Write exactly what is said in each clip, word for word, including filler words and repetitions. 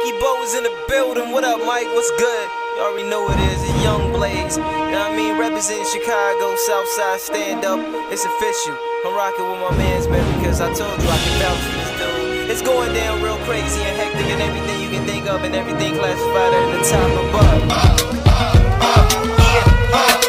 Mikey Bo is in the building. What up, Mike? What's good? You already know what it is. It's Young Blaze. You know what I mean? Representing Chicago, Southside, stand up. It's official. I'm rocking with my mans, man, because I told you I can vouch for this dude. It's going down real crazy and hectic and everything you can think of and everything classified at the top above. Yeah, uh.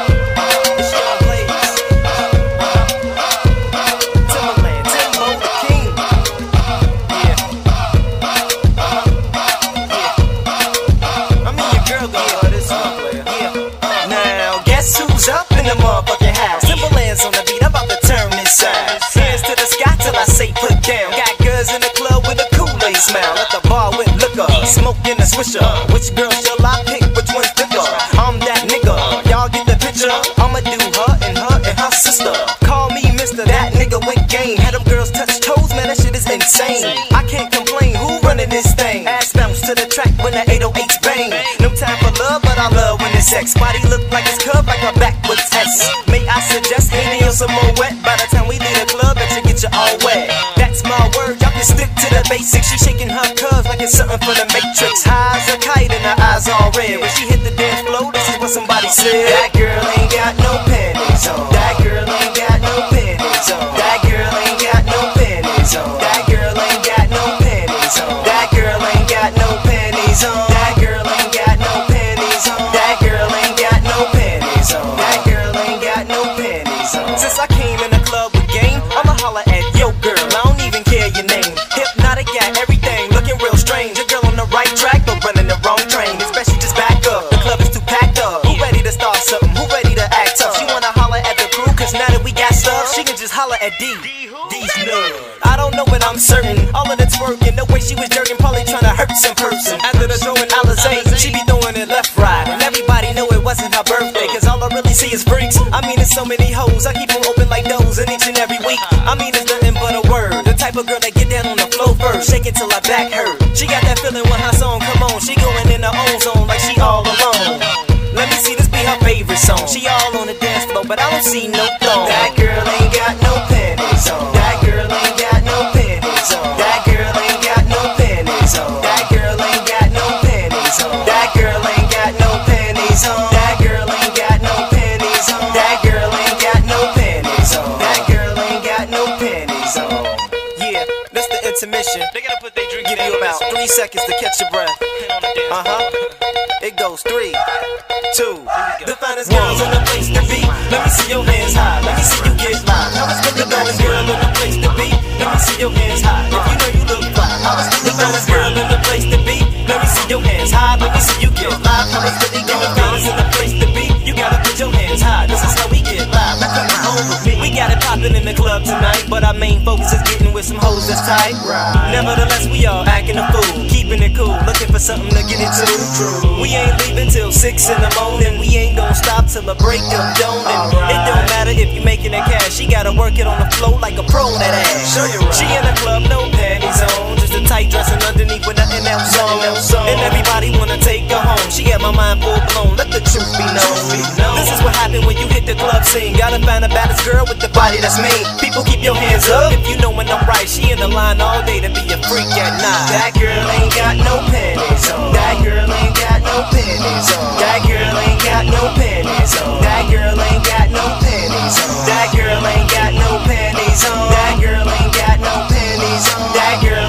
Who's up in the motherfucking house? Timberlands on the beat, I'm about to turn this side. Hands to the sky till I say put down. Got girls in the club with a Kool-Aid smile. At the bar with liquor, smoking a swisher. Which girl shall I pick? Which one's thicker? I'm that nigga, y'all get the picture? I'ma do her and her and her sister. Call me Mister That nigga with game. Had them girls touch toes, man, that shit is insane. I can't complain, who running this thing? Ass bounce to the track when the eight oh eights bang. No time for love, but I love when it's sex. Body look like it's curved like a backwards S. May I suggest any or some more wet? By the time we leave the club, that you get you all wet. That's my word, y'all can stick to the basics. She shaking her curves like it's something from the Matrix. High as a kite and her eyes all red. When she hit the dance floor, this is what somebody said. That girl ain't got no panties on. That girl ain't got no panties on. That girl ain't got no panties on. That girl ain't got no panties on. That girl ain't got no panties on. That girl ain't got no panties on. That girl ain't got no panties on. That girl ain't got no panties on. Since I came in the club with game, I'ma holler at yo girl. I don't even care your name. Hypnotic, got everything looking real strange. A girl on the right track, but running the wrong train. Especially just back up. The club is too packed up. Who ready to start something? Who ready to act tough? She wanna holler at the crew, cause now that we got stuff, she can just holler at D. D's nuts. I don't know, but I'm certain all of the twerking, the way she was jerking, probably trying to hurt some person. After the throwing Alizé, she be throwing it left, right, and everybody know it wasn't her birthday, cause all I really see is freaks. I mean, there's so many hoes, I keep them open like those, and each and every week. I mean, it's nothing but a word. The type of girl that get down on the floor first, shake it till her back hurt. She got that feeling when her song come on, she going in her own zone like she all alone. Let me see this be her favorite song. She all on the dance floor, but I don't see no thong. That girl ain't got no panties on. That girl ain't got no panties on. That girl ain't got no panties on. That girl ain't got no panties on. That girl ain't got no panties on. That girl ain't got no panties on. That girl ain't got no panties on. That girl ain't got no panties on. Yeah, that's the intermission. They gotta put their drink. Give you about three seconds to catch your breath. Uh huh. It goes three, two. The finest girls in the place to be. Let me see your hands high. Let me see you get live. I was the finest girl in the place to be. Let me see your hands high. If you know you look fly. I was the finest girl in the place to be. Let me see your hands high. Let me see you get live. I was the finest in the place to be. You gotta put your hands high. This is how we get live. Now come home with me. We got it poppin' in the club tonight, but our main focus is getting with some hoes that's tight. Nevertheless, we all acting a fool, keeping it cool, looking for something to get into. We ain't leaving till six in the morning. We ain't gon' stop till the break of dawn. It don't matter if you making that cash. She gotta work it on the floor like a pro that ass. She in the club, no panties on, just a tight dress and underneath with nothing else on. And everybody wanna take her home. She got my mind full blown. Let the truth be known. This is what happen when you hit the club scene. Gotta find the baddest girl with the body that's mean. People keep your hands up if you know when I'm right. She in the line all day to be a freak at night. That girl ain't got no panties on. That girl ain't got no panties on. That girl ain't got no panties on. That girl ain't got no panties on. That girl ain't got no panties on. That girl ain't got no panties on. That girl